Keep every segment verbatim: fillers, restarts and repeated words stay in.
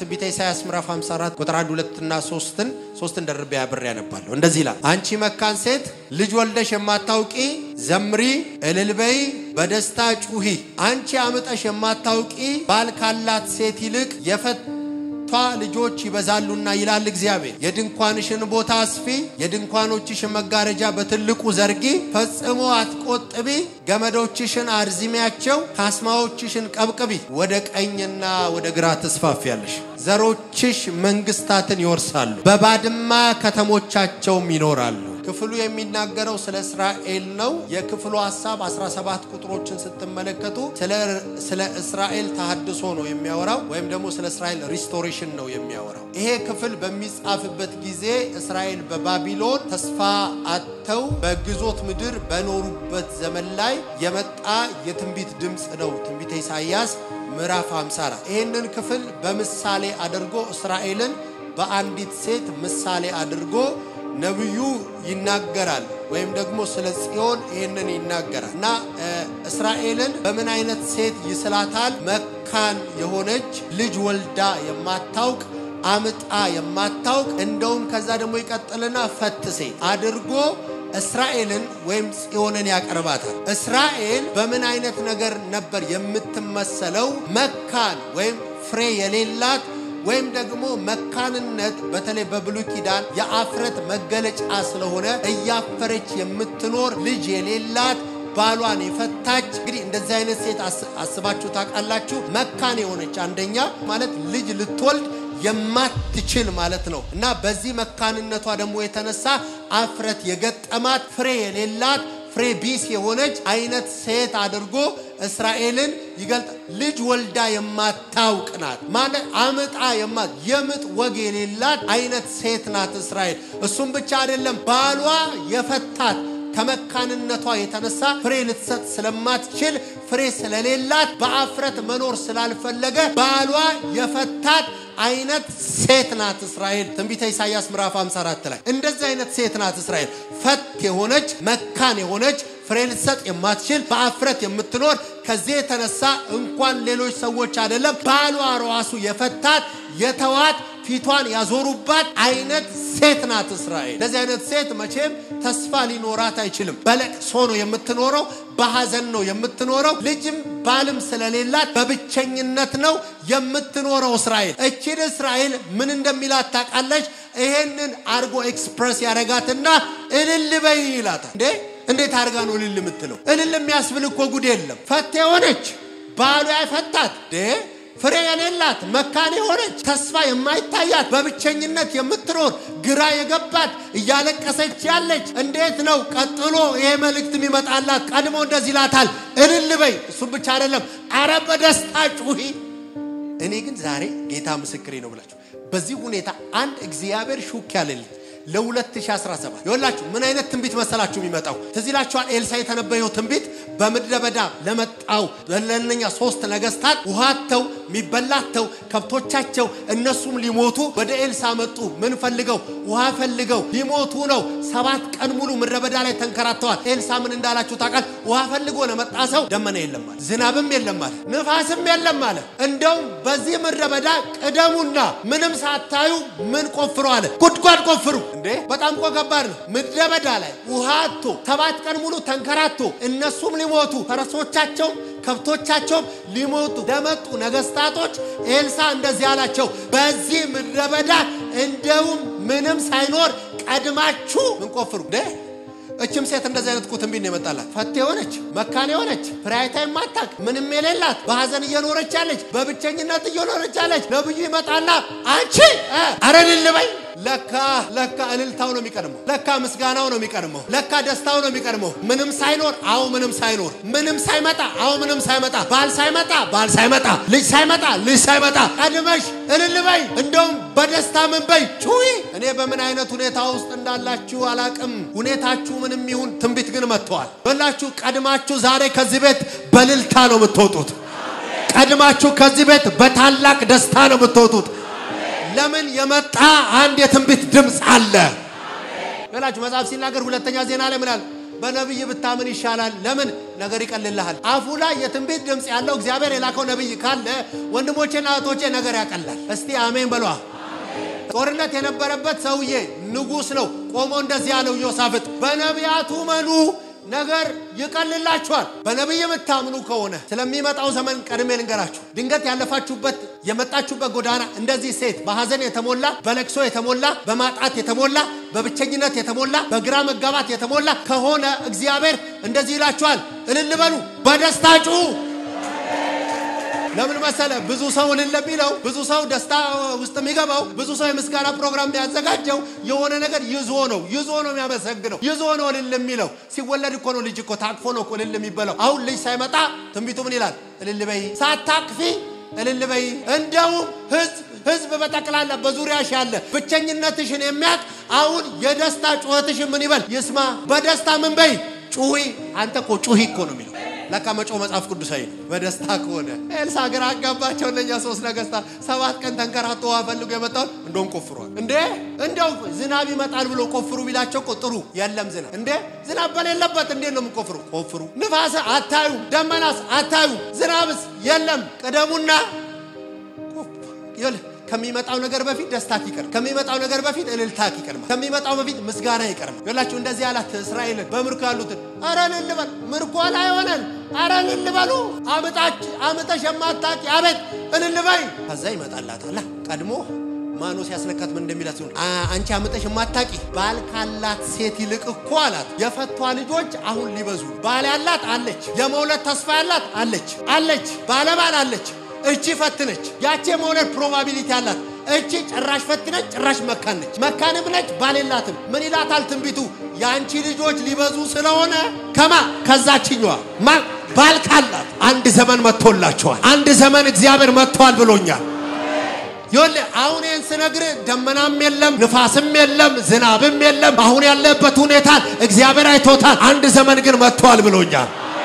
ትንቢተ ኢሳይያስ ምዕራፍ ሃምሳ አራት ቁጥር አንድ ሁለት እና ሶስትን ሶስትን ደርቤ ያብሬ ያነባለሁ እንደዚህ ይላል አንቺ መካን ሴት ልጅ ወልደሽ የማታውቂ ዘምሪ እልልበይ በደስታ ጩሂ አንቺ አመጣሽ የማታውቂ ባል ካላት ሴት ይልቅ የፈታ ልጆች ይበዛሉና ይላል እግዚአብሔር የድንኳንሽን ቦታ አስፊ የድንኳኖችሽን መጋረጃ በትልቁ ዘርጊ ፈጽሞ አትቆጥቢ ገመዶችሽን አርዝሚያቸው ካስማዎችሽን ቀብቅቢ ወደ ቀኝና ወደ ግራ ተስፋፊያለሽ ዘሮችሽ መንግስታትን ይወርሳሉ በባድማ ከተሞቻቸውም ይኖራሉ ክፍሉ የሚናገረው ስለ እስራኤል ነው የክፍሉ ሐሳብ አስራ ሰባት ቁጥሮችን ስትመለከቱ ስለ ስለ እስራኤል ተሐድሶ ነው የሚያወራው ወይም ደግሞ ስለ እስራኤል ሪስቶሬሽን ነው የሚያወራው ይሄ ክፍል በሚጻፍበት ጊዜ እስራኤል በባቢሎን ተስፋ አጥተው በግዞት ምድር በኖሩበት ዘመን ላይ የመጣ የትንቢት ድምጽ ነው ትንቢተ ኢሳይያስ ምዕራፍ ሃምሳ አራት ይሄንን ክፍል በምሳሌ አድርጎ እስራኤልን በአንዲት ሴት ምሳሌ አድርጎ ነብዩ ይናገራል ወይም ደግሞ ስለ ጽዮን ይሄንን ይናገራልና እስራኤልን በምን አይነት ሴት ይስላታል መካን የሆነች ልጅ ወልዳ የማታውቅ አምጣ የማታውቅ እንደውም ከዛ ደግሞ ይቀጥልና ፈትሴ አድርጎ እስራኤልን ወይም ጽዮንን ያቀርባታል እስራኤል በምን አይነት ነገር ነበር የምትመሰለው መካን ወይም ፍሬ የሌላት ወይም ደግሞ መካንነት በተለይ በብሉይ ኪዳን የአፍረት መገለጫ ስለሆነ እያፈረች የምትኖር ልጅ የሌላት ባሏን የፈታች እንግዲህ እንደዚህ አይነት ሴት አስባችሁ ታውቃላችሁ መካን የሆነች አንደኛ ማለት ልጅ ልትወልድ የማትችል ማለት ነው እና በዚህ መካንነቷ ደግሞ የተነሳ አፍረት የገጠማት ፍሬ የሌላት ፍሬ ቢስ የሆነች አይነት ሴት አድርጎ እስራኤልን ይገልጥ ልጅ ወልዳ የማታውቅ ናት ማለት አመጣ የማት የምጥ ወግ የሌላት አይነት ሴት ናት እስራኤል እሱም ብቻ አይደለም ባሏ የፈታት ከመካንነቷ የተነሳ ፍሬ ልትሰጥ ስለማትችል ፍሬ ስለሌላት በአፍረት መኖር ስላልፈለገ ባሏ የፈታት አይነት ሴት ናት እስራኤል ትንቢተ ኢሳይያስ ምዕራፍ ሃምሳ አራት ላይ እንደዚህ አይነት ሴት ናት እስራኤል ፈት የሆነች መካን የሆነች ፍሬ ልትሰጥ የማትችል በአፍረት የምትኖር ከዚህ የተነሳ እንኳን ሌሎች ሰዎች አይደለም ባሏ ራሱ የፈታት የተዋት ፊቷን ያዞሩባት አይነት ሴት ናት እስራኤል እንደዚህ አይነት ሴት መቼም ተስፋ ሊኖራት አይችልም በለቅሶ ነው የምትኖረው በሐዘን ነው የምትኖረው ልጅም ባልም ስለሌላት በብቸኝነት ነው የምትኖረው እስራኤል እቺ እስራኤል ምን እንደሚላት ታውቃለች ይሄንን አርጎ ኤክስፕረስ ያረጋትና እልል በይ ይላታል እንዴ እንዴት አርጋ ነው እልል የምትለው እልል የሚያስብል እኮ ጉድ የለም ፈት የሆነች ባሏ ያፈታት ደ ፍሬ የሌላት መካን የሆነች ተስፋ የማይታያት በብቸኝነት የምትኖር ግራ የገባት እያለቀሰች ያለች እንዴት ነው ቀጥሎ ይሄ መልእክት የሚመጣላት ቀድሞ እንደዚህ ይላታል እልል በይ እሱ ብቻ አይደለም አረ በደስታ ጩሂ እኔ ግን ዛሬ ጌታ ምስክሬ ነው ብላችሁ በዚህ ሁኔታ አንድ እግዚአብሔር ሹክ ያለልኝ ለ2017 ይወላችሁ ምን አይነት ትንቢት መሰላችሁ የሚመጣው ተዚላችኋል ኤልሳ የተነበየው ትንቢት በምድረ በዳ ለመጣው ለነኛ ሶስት ነገስታት ውሃተው ሚበላተው ከብቶቻቸው እነሱም ሊሞቱ ወደ ኤልሳ መጡ ምን ፈልገው ውሃ ፈልገው ሊሞቱ ነው ሰባት ቀን ሙሉ ምድረ በዳ ላይ ተንከራተዋል ኤልሳ ምን እንዳላችሁ ታውቃል ውሃ ፈልጎ ለመጣ ሰው ደመና የለም ማለት ዝናብም የለም ማለት ንፋስም የለም ማለት እንደውም በዚህ ምድረ በዳ ቀደሙና ምንም ሳታዩ ምን ቆፍሩ አለ ጉድጓድ ቆፍሩ እንዴ በጣም ቆገባር ነው ምድረ በዳ ላይ ውሃቶ ሰባት ቀን ሙሉ ተንከራቶ እነሱም ሊሞቱ ፈረሶቻቸው ከብቶቻቸው ሊሞቱ ደመጡ ነገስታቶች ኤልሳ እንደዚህ አላቸው በዚህ ምድረ በዳ እንደውም ምንም ሳይኖር ቀድማችሁ ምን ቆፍሩ እንዴ እችም ሴት እንደዚህ አይነት ቁጥምቢን የመጣላት ፈት የሆነች መካን የሆነች ፍራይታ የማታቅ ምንም የሌላት በሐዘን እየኖረች ያለች በብቸኝነት እየኖረች ያለች ነብዩ ይመጣና አንቺ አረልል በይ ለካ ለካ እልልታው ነው የሚቀርመው ለካ ምስጋናው ነው የሚቀርመው ለካ ደስታው ነው የሚቀርመው ምንም ሳይኖር አው ምንም ሳይኖር ምንም ሳይመጣ አው ምንም ሳይመጣ ባል ሳይመጣ ባል ሳይመጣ ልጅ ሳይመጣ ልጅ ሳይመጣ ቀድመሽ እልል በይ እንደውም በደስታ ምን በይ ጩሂ እኔ በምን አይነት ሁኔታ ውስጥ እንዳላችሁ አላቅም ሁኔታችሁ ምንም ይሁን ትንቢት ግን መጥቷል በላችሁ ቀድማችሁ ዛሬ ከዚህ ቤት በልልታ ነው የምትወጡት ቀድማችሁ ከዚህ ቤት በታላቅ ደስታ ነው የምትወጡት ለምን የመጣ አንድ የትንቢት ድምጽ አለ አሜን ወላጅ መጽሐፍ ሲናገር ሁለተኛ ዜና ላይ ምናል በነብይ ብታምን ይሻላል ለምን ነገር ይቀልልሃል አፉ ላይ የትንቢት ድምጽ ያለው እግዚአብሔር የላከው ነብይ ካለ ወንድሞቼና እህቶቼ ነገር ያቀላል እስቲ አሜን በሏ ጦርነት የነበረበት ሰውዬ ንጉስ ነው ቆሞ እንደዚህ ያለው ዮሳፍጥ በነቢያቱ መኑ ነገር ይቀልላችኋል በነብይ የምታምኑ ከሆነ ስለሚመጣው ዘመን ቀድሜ ልንገራችሁ ድንገት ያለፋችሁበት የመጣችሁበት ጎዳና እንደዚህ ሴት በሐዘን የተሞላ በለቅሶ የተሞላ በማጣት የተሞላ በብቸኝነት የተሞላ በግራ መጋባት የተሞላ ከሆነ እግዚአብሔር እንደዚህ ይላችኋል እልል በሉ በደስታ ጩሁ ለምን መሰለ ብዙ ሰው ለሚለው ብዙ ሰው ደስታ ውስጥ የሚገባው ብዙ ሰው የምስጋና ፕሮግራም ያዘጋጀው የሆነ ነገር ይዞ ነው ይዞ ነው የሚያመሰግነው ይዞ ነው ለሚለው ሲወለድ እኮ ነው ልጅ እኮ ታቅፎ ነው እኮ ለሚበለው አሁን ልጅ ሳይመጣ ትንቢቱ ምን ይላል እልል በይ ሳታቅፊ እልል በይ እንደው ህዝብ ህዝብ በተቀላላ በዙሪያሽ ያለ ብቸኝነትሽን የሚያቅ አሁን የደስታ ጩኸትሽን ምን ይበል ይስማ በደስታ ምን በይ ጩሂ አንተ እኮ ጩሂ እኮ ነው የሚለው ለካ መጮ መጽሐፍ ቅዱሳዊ በደስታ ከሆነ ኤልሳ ግራ አጋባቸው ለኛ ሶስት ነገስታ ሰባት ቀን ተንከራቶ አፈልጉ የመጣው እንደም ቆፍሯል እንዴ እንደው ዝናብ ይመጣል ብሎ ቆፍሩ ቢላቸው ቆጥሩ የለም ዝናብ እንዴ ዝናብ በሌለበት እንዴ ነው ቆፍሩ ቆፍሩ ንፋስ አታዩ ደመናስ አታዩ ዝናብስ የለም ቀደሙና ይል ከሚመጣው ነገር በፊት ደስታክ ይቀር ከሚመጣው ነገር በፊት እልልታክ ይቀር ከሚመጣው በፊት ምስጋና ይቀር ይላችሁ እንደዚህ ያላት እስራኤልን በምርኮ ያሉት አረን ልበል ምርኮ ላይ ሆነን አረን ልበሉ አመጣች አመጣሽ የማታቂ አቤት እልልበይ ከዛ ይመጣላታል ቀድሞ ማኖስ ያስነካት ምን እንደሚላት ሲሆን አንቺ አመጣሽ የማታቂ ባል ካላት ሴት ይልቅ እኮ አላት የፈቷ ልጆች አሁን ሊበዙ ባል ያላት አለች የመውለድ ተስፋ ያላት አለች አለች ባለባል አለች እቺ ፈትነች ያቺ መውለድ ፕሮባቢሊቲ አላት እቺ ጭራሽ ፈትነች ጭራሽ መካነች መካንም ነች ባልላትም ምን ይላታል ትንቢቱ ያንቺ ልጆች ሊበዙ ስለሆነ ከማ ከዛችኛዋ ማ ባልካላት አንድ ዘመን መጥቶላችኋል አንድ ዘመን እግዚአብሔር መጥቷል ብሎኛል ይወለ አሁን እንስነግር ደመናም የለም ንፋስም የለም ዝናብም የለም አሁን ያለበት ሁኔታ እግዚአብሔር አይቶታል አንድ ዘመን ግን መጥቷል ብሎኛል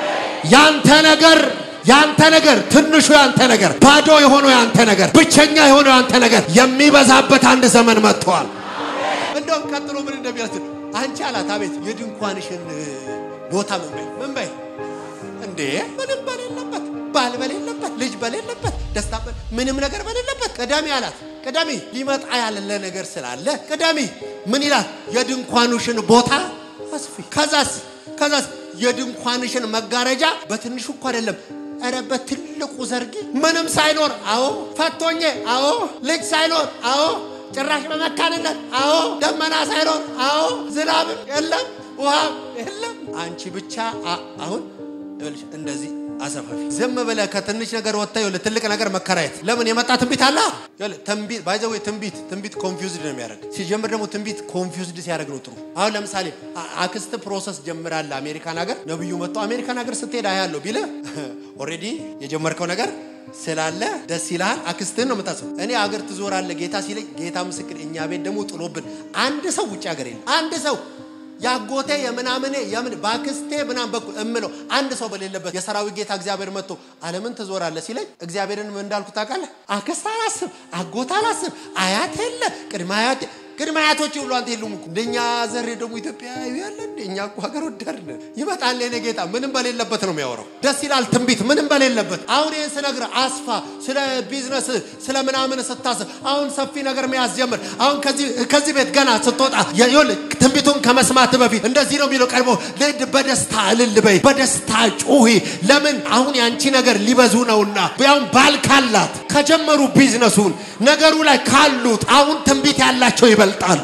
ያንተ ነገር ያንተ ነገር ትንሹ ያንተ ነገር ባዶ የሆነው ያንተ ነገር ብቸኛ የሆነው ያንተ ነገር የሚበዛበት አንድ ዘመን መጥቷል እንደው ቀጥሎ ምን እንደሚያስብ አንቺ አላት አቤት የድንኳንሽን ቦታ ምን በይ ምን በይ እንዴ ምንም በሌለበት ባል በሌለበት ልጅ በሌለበት ደስታ ምንም ነገር በሌለበት ቀዳሚ አላት ቀዳሚ ሊመጣ ያለ ነገር ስላለ ቀዳሚ ምን ይላል የድንኳንሽን ቦታ አስፊ ከዛስ ከዛስ የድንኳንሽን መጋረጃ በትንሹ እኮ አይደለም አረ በትልቁ ዘርጊ ምንም ሳይኖር አዎ ፈቶኜ አዎ ልጅ ሳይኖር አዎ ጭራሽ በመካንነት አዎ ደመና ሳይኖር አዎ ዝናብ የለም ውሃ የለም አንቺ ብቻ አሁን እንደዚህ አሰፋፊ ዘም በለ ከትንሽ ነገር ወጣው ለትልቅ ነገር መከራየት ለምን የመጣ ትንቢት አለ ያለ ትንቢት ባይዘው ትንቢት ትንቢት ኮንፊውዝድ ነው የሚያደርግ ሲጀምር ደግሞ ትንቢት ኮንፊውዝድ ሲያደርግ ነው ጥሩ አሁን ለምሳሌ አክስት ፕሮሰስ ጀምራለ አሜሪካን ሀገር ነብዩ መጣው አሜሪካን ሀገር ስትሄድ አያለው ቢለ ኦሬዲ የጀመርከው ነገር ስላለ ደስ ይላል አክስትን ነው መጣሰው እኔ ሀገር ትዞራለ ጌታ ሲለኝ ጌታ ምስክር እኛ ቤት ደግሞ ጥሎብን አንድ ሰው ውጭ ሀገር የለም አንድ ሰው ያጎቴ የምናምኔ የምን ባክስቴ ምናም በኩል እምለው አንድ ሰው በሌለበት የሰራዊ ጌታ እግዚአብሔር መጥቶ ዓለምን ተዞራለ ሲለኝ እግዚአብሔርን ምን እንዳልኩ ታውቃለህ አክስት አላስብ አጎታ አላስብ አያት የለ ቅድመ አያት ቅድመ አያቶች ሁሉ አንተ የሉም እንደኛ ዘር ደግሞ ኢትዮጵያዊ ያለ እንደኛ እኮ ሀገር ወዳርነ ይመጣል ለኔ ጌታ ምንም በሌለበት ነው የሚያወራው ደስ ይላል ትንቢት ምንም በሌለበት አሁን ይሄን ስነግር አስፋ ስለ ቢዝነስ ስለ ምናምን ስታስብ አሁን ሰፊ ነገር መያዝ ጀምር አሁን ከዚህ ከዚህ ቤት ገና ስትወጣ ይኸውል ትንቢቱን ከመስማት በፊት እንደዚህ ነው የሚለው ቀርቦ ለድ በደስታ እልል በይ በደስታ ጩሂ ለምን አሁን ያንቺ ነገር ሊበዙ ነውና ያው ባልካላት ከጀመሩ ቢዝነሱን ነገሩ ላይ ካሉት አሁን ትንቢት ያላቸው ይበልጣሉ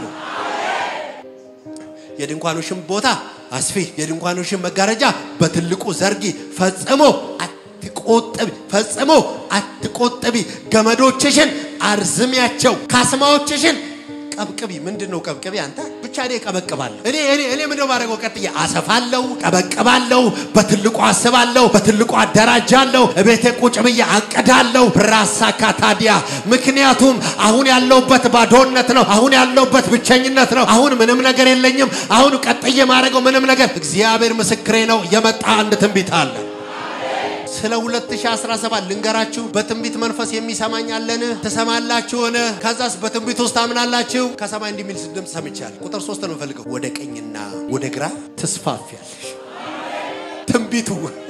የድንኳኑሽን ቦታ አስፊ የድንኳኑሽን መጋረጃ በትልቁ ዘርጊ ፈጽሞ አትቆጥቢ ፈጽሞ አትቆጥቢ ገመዶችሽን አርዝሚያቸው ካስማዎችሽን ቀብቅቢ ምንድነው ቀብቅቢ አንተ ብቻ እኔ ቀበቅባለሁ እኔ እኔ እኔ ምንድነው ማረገው ቀጥዬ አሰፋለሁ ቀበቅባለሁ በትልቁ አስባለሁ በትልቁ አደራጃለሁ እቤቴ ቁጭ ብዬ አቀዳለሁ ራሳካ ታዲያ ምክንያቱም አሁን ያለውበት ባዶነት ነው አሁን ያለውበት ብቸኝነት ነው አሁን ምንም ነገር የለኝም አሁን ቀጥዬ ማረገው ምንም ነገር እግዚአብሔር ምስክሬ ነው የመጣ አንድ ትንቢት አለ ስለ ሁለት ሺህ አስራ ሰባት ልንገራችሁ በትንቢት መንፈስ የሚሰማኝ አለን ተሰማላችሁ ሆነ ከዛስ በትንቢት ውስጥ አምናላችሁ ከሰማይ እንዲሚል ድምጽ ሰምቻለሁ ቁጥር ሶስት ነው ፈልገው ወደ ቀኝና ወደ ግራ ተስፋፊያለሽ ትንቢቱ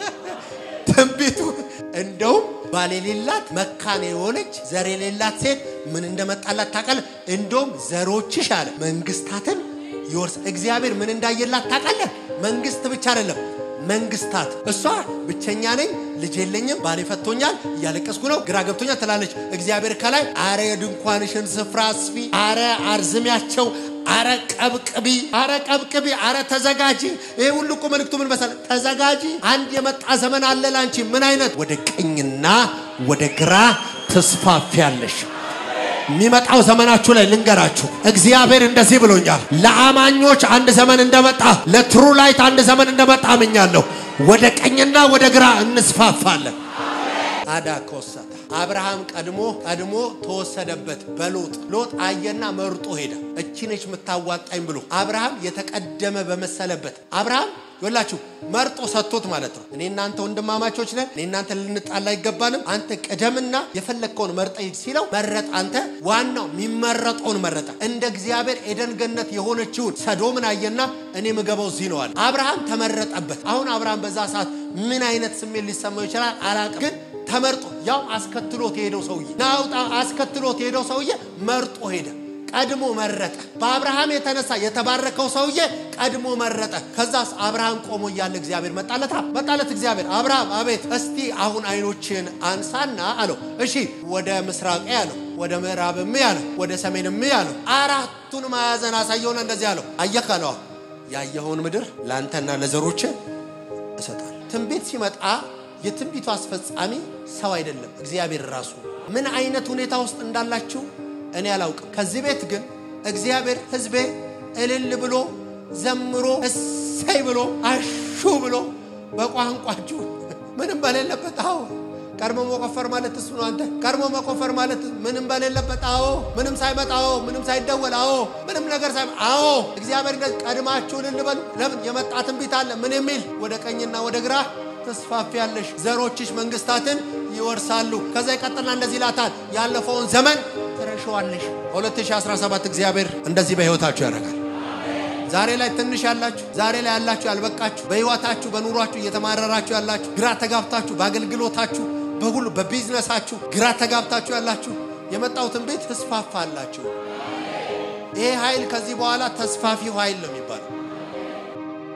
ትንቢቱ እንደው ባለሌላት መካን የሆነች ዘር የሌላት ሴት ምን እንደመጣላት ታውቃለህ? እንደውም ዘሮችሽ አለ መንግስታትን ይወርስ። እግዚአብሔር ምን እንዳየላት ታውቃለህ? መንግስት ብቻ አይደለም መንግስታት። እሷ ብቸኛ ነኝ ልጅ የለኝም ባሌ ፈቶኛል እያለቀስኩ ነው ግራ ገብቶኛል ትላለች። እግዚአብሔር ከላይ አረ ድንኳንሽን ስፍራ አስፊ፣ አረ አርዝሚያቸው፣ አረ ቀብቅቢ፣ አረ ቀብቅቢ፣ አረ ተዘጋጂ። ይሄ ሁሉ እኮ መልእክቱ ምን መሰለህ? ተዘጋጂ፣ አንድ የመጣ ዘመን አለ ላንቺ። ምን አይነት? ወደ ቀኝና ወደ ግራ ተስፋፊያለሽ። የሚመጣው ዘመናችሁ ላይ ልንገራችሁ እግዚአብሔር እንደዚህ ብሎኛል። ለአማኞች አንድ ዘመን እንደመጣ ለትሩ ላይት አንድ ዘመን እንደመጣ አምኛለሁ። ወደ ቀኝና ወደ ግራ እንስፋፋለን። አዳኮሰታ አብርሃም ቀድሞ ቀድሞ ተወሰደበት በሎጥ ሎጥ አየና መርጦ ሄደ። እቺ ነች መታዋጣኝ ብሎ አብርሃም የተቀደመ በመሰለበት አብርሃም ይወላችሁ መርጦ ሰጥቶት ማለት ነው። እኔ እናንተ ወንድማማቾች ነን፣ እኔ እናንተ ልንጣላ አይገባንም። አንተ ቀደምና የፈለከውን መርጠይ ሲለው መረጥ። አንተ ዋናው የሚመረጠውን መረጠ። እንደ እግዚአብሔር ኤደን ገነት የሆነችውን ሰዶምን አየና እኔ ምገባው እዚህ ነው አለ። አብርሃም ተመረጠበት። አሁን አብርሃም በዛ ሰዓት ምን አይነት ስሜት ሊሰማው ይችላል አላውቅም፣ ግን ተመርጦ ያው አስከትሎት ሄደው ሰውዬ ናውጣ አስከትሎት ሄደው ሰውዬ መርጦ ሄደ። ቀድሞ መረጠ። በአብርሃም የተነሳ የተባረከው ሰውዬ ቀድሞ መረጠ። ከዛስ አብርሃም ቆሞ ያለ እግዚአብሔር መጣለታ መጣለት። እግዚአብሔር አብርሃም አቤት፣ እስቲ አሁን አይኖችን አንሳና አለው። እሺ ወደ ምስራቅ ያለው፣ ወደ ምዕራብም ያለው፣ ወደ ሰሜንም ያለው አራቱን ማዕዘን አሳየውና እንደዚህ ያለው አየካለው ያየኸውን ምድር ላንተና ለዘሮች እሰጣለሁ። ትንቢት ሲመጣ የትንቢቱ አስፈጻሚ ሰው አይደለም እግዚአብሔር ራሱ። ምን አይነት ሁኔታ ውስጥ እንዳላችሁ እኔ አላውቅም። ከዚህ ቤት ግን እግዚአብሔር ህዝቤ እልል ብሎ ዘምሮ እሰይ ብሎ አሹ ብሎ በቋንቋችሁ ምንም በሌለበት አዎ ቀርሞ መቆፈር ማለት እሱ ነው። አንተ ቀርሞ መቆፈር ማለት ምንም በሌለበት አዎ ምንም ሳይመጣ አዎ ምንም ሳይደወል አዎ ምንም ነገር ሳይ አዎ እግዚአብሔር ቀድማችሁ እልል በሉ። ለምን የመጣ ትንቢት አለ። ምን የሚል? ወደ ቀኝና ወደ ግራ ተስፋፊያለሽ፣ ዘሮችሽ መንግስታትን ይወርሳሉ። ከዛ ይቀጥልና እንደዚህ ይላታል ያለፈውን ዘመን ትረሻዋለሽ። ሁለት ሺህ አስራ ሰባት እግዚአብሔር እንደዚህ በህይወታችሁ ያደርጋል። ዛሬ ላይ ትንሽ ያላችሁ፣ ዛሬ ላይ ያላችሁ ያልበቃችሁ፣ በህይወታችሁ በኑሯችሁ እየተማረራችሁ ያላችሁ፣ ግራ ተጋብታችሁ በአገልግሎታችሁ በሁሉ በቢዝነሳችሁ ግራ ተጋብታችሁ ያላችሁ የመጣው ትንቢት ተስፋፋላችሁ። ይሄ ኃይል ከዚህ በኋላ ተስፋፊው ኃይል ነው የሚባለው።